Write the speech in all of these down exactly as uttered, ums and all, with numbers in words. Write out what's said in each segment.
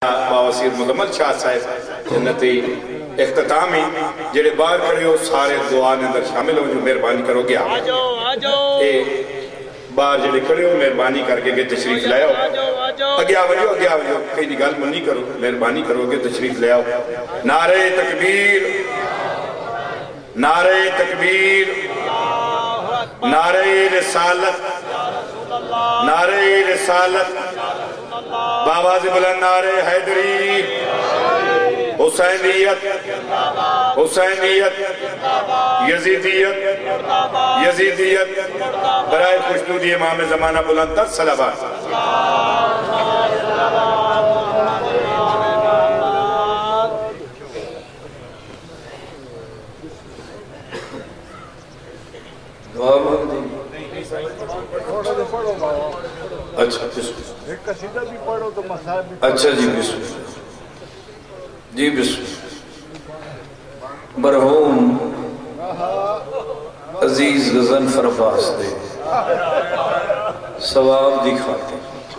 باوسیر مکمل شاہ صاحب جنتی اختتامی جڑے باہر کھڑے ہو سارے دعا نے اندر شامل ہو جو مہربانی کرو گے اے باہر جڑے کھڑے ہو مہربانی کر کے تشریف لے آؤ اگے آوجو اگے آوجو کئی نگال منی کرو مہربانی کرو گے تشریف لے آؤ نعرہ تکبیر نعرہ تکبیر نعرہ رسالت نعرہ رسالت باواز بلند نعرہ حیدری حسینیت حسینیت یزیدیت یزیدیت برائے خوشنودی امام زمانہ بلند تر صلوات دعا مانگ دی اچھا ایک قصیدہ بھی پڑھو تو مصائب بھی اچھا جی بسم جی بسم مرحوم عزیز غضنفر عباس دے ثواب دکھاتے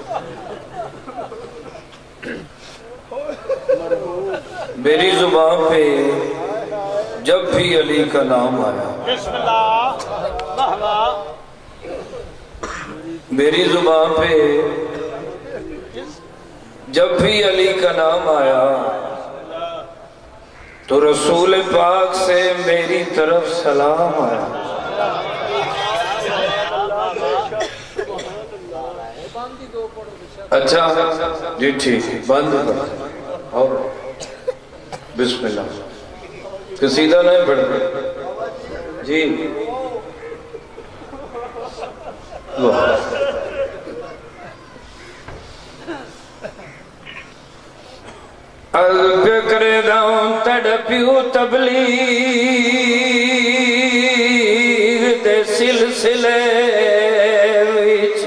میری زبان پہ جب بھی علی کا نام آیا بسم اللہ میری زبان پہ جب بھی علی کا نام آیا تو رسول پاک سے میری طرف سلام آیا اچھا جی ٹھیک بند اور بسم اللہ قصیدہ نہیں پڑھتے جی از بکر داؤں تڑپیو تبلیغ دے سلسلے ویچ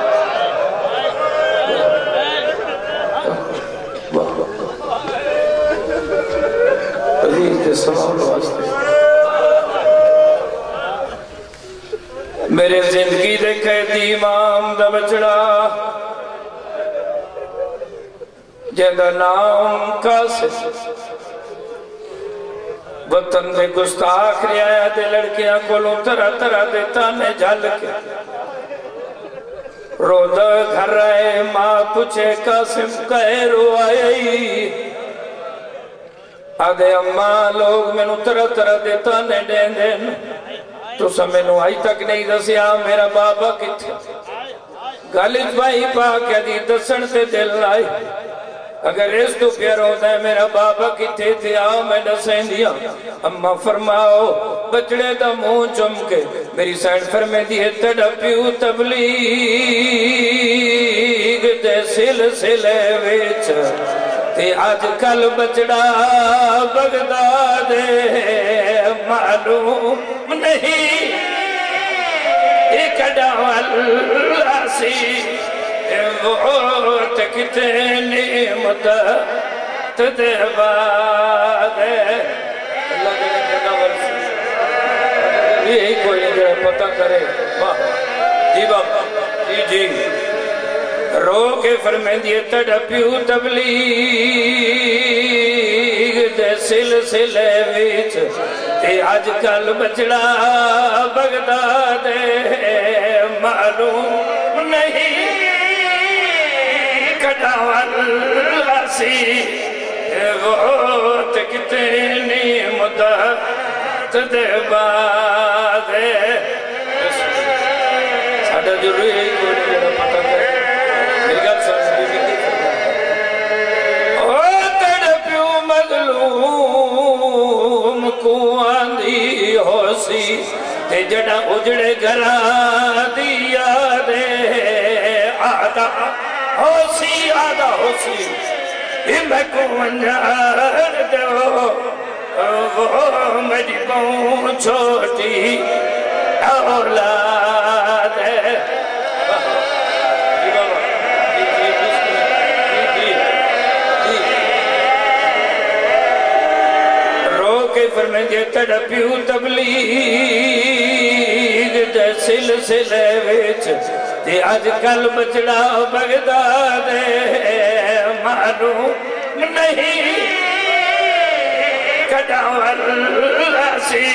عزیز دے سلام واسطے میرے زندگی دے قیدی امام دا بچڑا جیدہ نام قاسم وطن دے گستاخ ریا دے لڑکیاں کولوں طرح طرح دے تانے جھل کے رو دا گھر رہے ماں پوچھے قاسم کہے رو آئی آدھے اماں لوگ میں نو طرح طرح دے تانے دین دین تو سمینو آئی تک نہیں دسیا میرا بابا کتھے گالج بھائی پاک دی دسن تے دل آئی اگر اس تو پیارو دے میرا بابا کتھے تھے آؤ میں دسیں دیا اماں فرماؤ بچڑے دا مون چم کے میری سائن فرمے دیئے تڑپیو تبلیغ دے سلسلے ویچ تے آج کل بچڑا بغداد معلوم نہیں ایک ڈاول سی وعوت کتنی مدت دے بعد اللہ کے لئے ڈاول سی یہی کوئی جو پتہ کرے جی بابا جی جی رو کے فرمین دیئے تڑپیو تبلیغ دے سلسلے ویچ تے آج کل بچڑا بغداد معلوم نہیں کڑاول سی غوت کتنی مدت دے بعد ساڑھا ضروری ہے کوئی نہیں جڑا پتہ کرے میری گل سمجھ بھی نہیں کرنا او تڑپیو مظلوم کو آندھی ہو سی تے جڑا اجڑے گھرا دیا دے آدھا ہو سی آدھا ہو سی میں کو انجار دو وہ میری بہن چھوٹی اولاد ہے رو کے فرمائیں دے تڑپیو تبلیغ دے سلسلے ویچ تے آج کل بچڑا بغداد معلوم نہیں کدا اللہ سی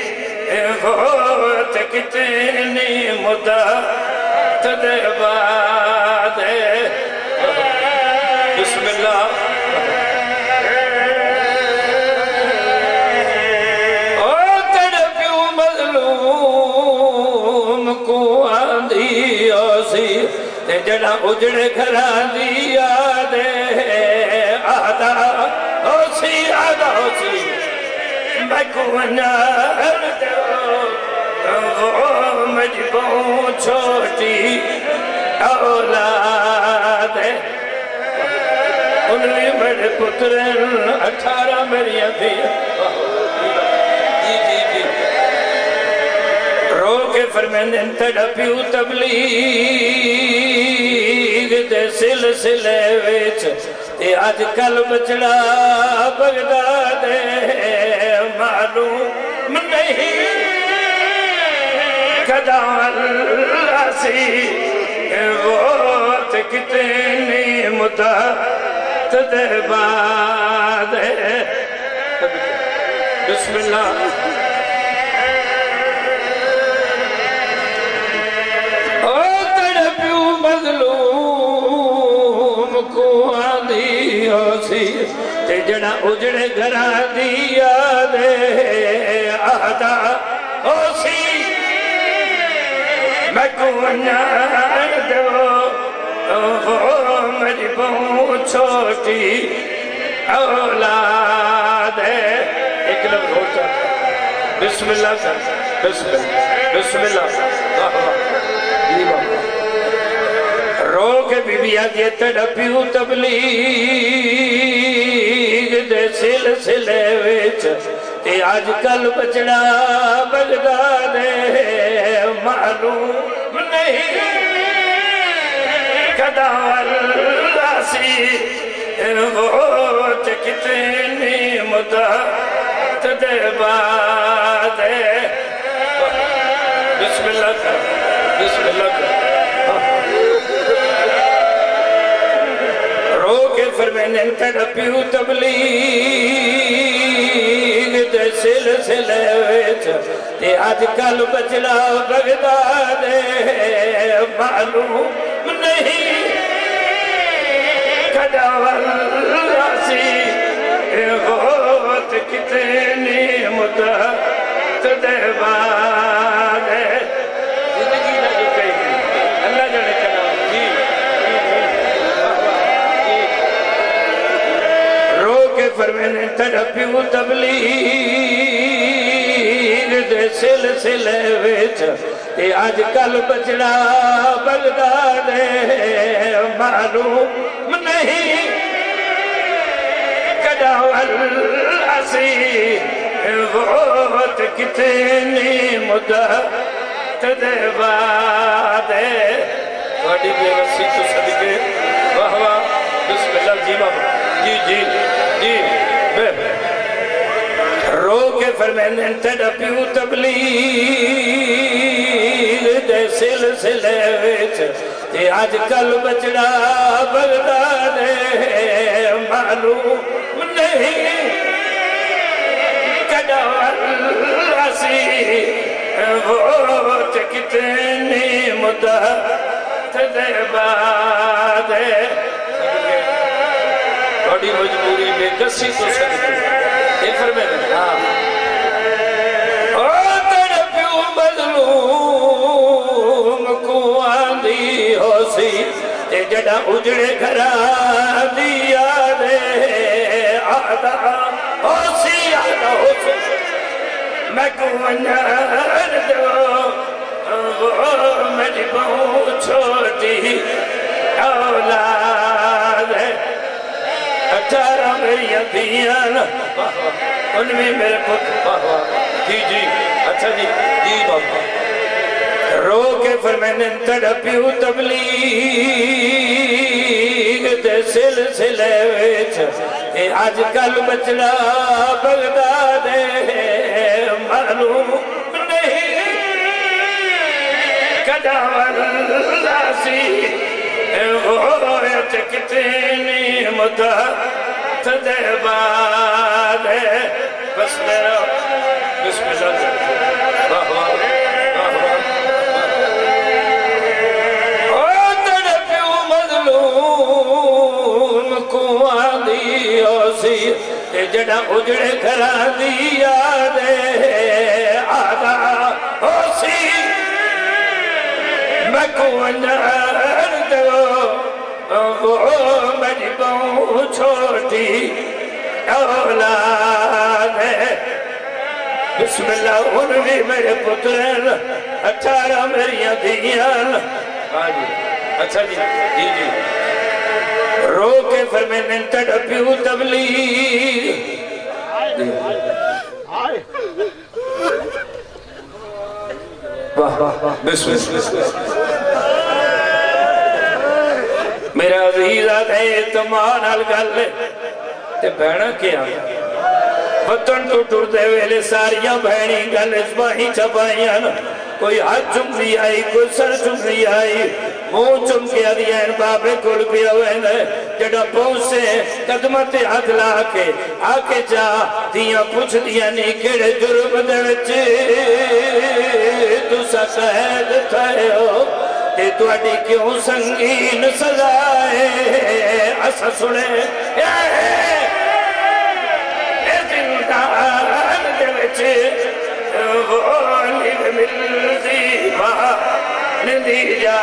ہوت کتنی مدت دے بعد بسم اللہ او تڑپیو مظلوم کو آندھی آسی تے جڑا اجڑے گھرا دیا دے آدھا ہوسی آدھا ہوسی میں کو نار دے وہ مجبوں چھوٹی اولاد ہے انہی بڑے پترن اٹھارہ میری ابھی جی جی جی رو کے فرمیندن تڑپیو تبلیغ دے سلسلے ویچ تے آج کل بچڑا بغداد معلوم نہیں کدا اللہ سی وقت کتنی مدت دے بعد بسم اللہ او تڑپیو مظلوم کو آندھی ہوسی تے جڑا اجڑے گھرا دیا دے آدھا ہوسی میں کو نار دو مجبوں چھوٹی اولاد ہے ایک لفظ ہوتا بسم اللہ کر بسم اللہ بسم اللہ رو کے بی بی آجے تڑپیو تبلیغ دے سلسلے ویچ تے آج کل بچڑا بغداد معلوم نہیں کدا اللہ سی وقت کتنی مدت دے بعد بسم اللہ کر بسم اللہ کر رو کے فرمینن تڑپیو تبلیغ دے سلسلے ویچ تے آج کل بچڑا بغداد معلوم نہیں کدا اللہ سی ہوت کتنی مدت دے بعد زندگی نہ جو کہیں اللہ جانے کنا جی رو کے فرمینے تڑپیو تبلیغ دے سلسلے ویچ تے آج کل بچڑا بغداد معلوم نہیں کدا اللہ سی وقت کتنی مدت دے بعد وڈی بے وسی تو صدقے واہ واہ بسم اللہ جی بابا جی جی جی بے رو کے فرمینے تڑپیو تبلیغ دے سلسلے ویچ تے آج کل بچڑا بغداد معلوم نہیں کدا اللہ سی وقت کتنی مدت دے بعد بڑی مجبوری میں کسی تو صدقے یہ فرمینے ہاں او تڑپیو مظلوم کو آندھی ہوسی تے جڑا اجڑے گھرا دیا دے آدھا ہوسی آدھا ہوسی میں کو نار دو مجبوں چھوٹی اولاد اٹھارہ میری ابھیان ان میں میرے پتر جی جی اچھا جی جی بابا رو کے فرمینے تڑپیو تبلیغ دے سلسلے ویچ اے آج کل بچڑا بغداد معلوم نہیں کدا اللہ سی ہوت کتنی مدت دے بعد بس میرا بسم اللہ واہ واہ واہ واہ او تڑپیو مظلوم کو آدھی اوسی تے جڑا اجڑے گھرا دیا دے آدھا اوسی میں کو انجار دو وہ میری بہو چھوٹی اولاد ہے بسم اللہ انوی میرے پترین اٹھارہ میری دیان اچھا جی جی جی رو کے فرمینے تڑپیو تبلیغ بسم اللہ میرا عزیز آدھے اعتمان الگلے تے بہنہ کیا وطن تو ٹور دے ویلے ساریاں بہنی گل اس باہی چھپائیاں کوئی ہاتھ چم دی آئی کوئی سر چم دی آئی منہ چم کیا دیا ان بابے کھل پیا ہوئے جڑا پہنچے قدمت ہاتھ لا کے آکے جا دیا پوچھ دیا نہیں کیڑے جرم دے وچے تو سا قید تھائے ہو تے تو اڈی کیوں سنگین سزائے اسا سنے اے زندان دے وچے غالی ملدی باہ ندی جا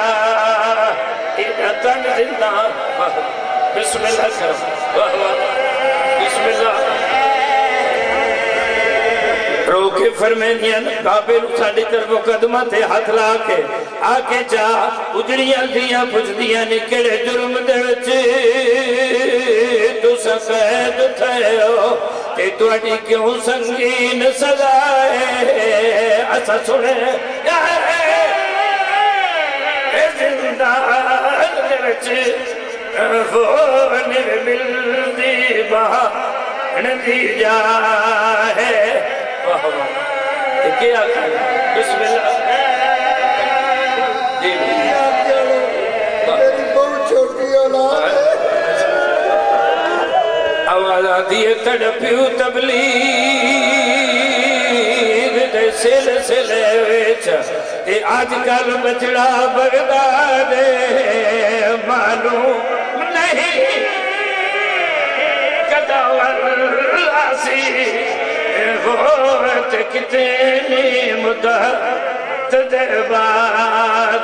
تن زندان بسم اللہ کرم بسم اللہ رو کے فرمینیاں بابے نو ساڑی طرف مقدمہ تے ہاتھ لا کے آکے جا اجڑیاں دیاں پوچھ دیاں نکڑے جرم دے وچے تو سا قید تھے ہو تے تو اڈی کیوں سنگین سزائے اسا سنے اے زندان دے وچے فون ملدی باہ ندی جا ہے کیا بسم اللہ میری بہت چھوٹی اولاد آواز آدھی تڑپیو تبلیغ دے سلسلے وچ اے آج کل بچڑا بغداد معلوم نہیں کدا واللاسی غورت کتنی مدت دے بعد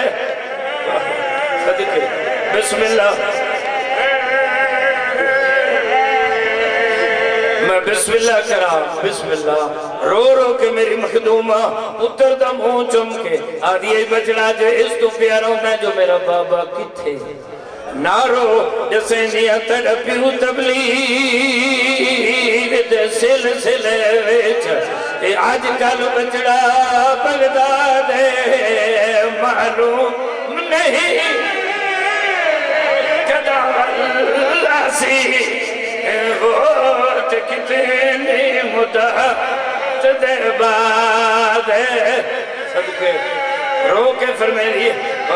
صدقے بسم اللہ میں بسم اللہ کرا بسم اللہ رو رو کے میری مخدومہ اتر دا منہ چم کے آدھی بچڑا جو اس تو پیارا ہونا جو میرا بابا کتھے نارو جسے نیا تڑپیو تبلیغ دے سلسلے وچ اے آج کل بچڑا بغداد معلوم نہیں کدا واللاسی غورت کتنی مدت دے بعد صدقے رو کے فرمیلی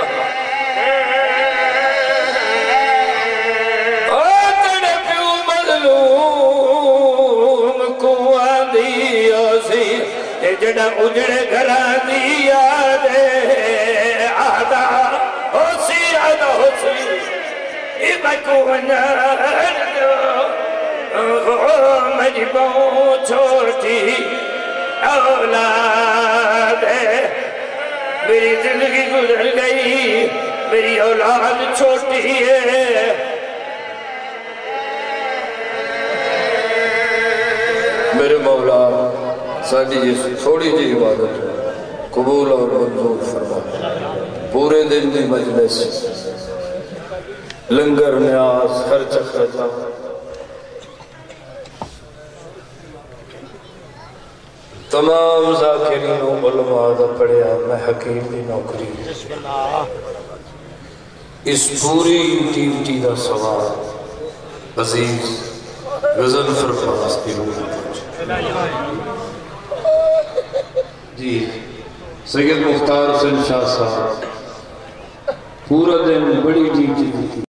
جڑا اجڑے گھرا دیا دے آدھا ہو سی آدھا ہو سی ای بکو نار دو میری بہو چھوٹی اولاد میری زندگی گزر گئی میری اولاد چھوٹی ہے میرے مولا ساڑی جس تھوڑی جی عبادت قبول اور منظور فرما پورے دن دی مجلس لنگر نیاز ہر چکرتا تمام ذاکرین و علماء دا پڑھیا میں حکیم دی نوکری اس پوری ٹیوٹی دا سوال عزیز غزل فرفاس کی روح جی سید مختار حسین شاہ صاحب پورا دن بڑی ڈیوٹی دی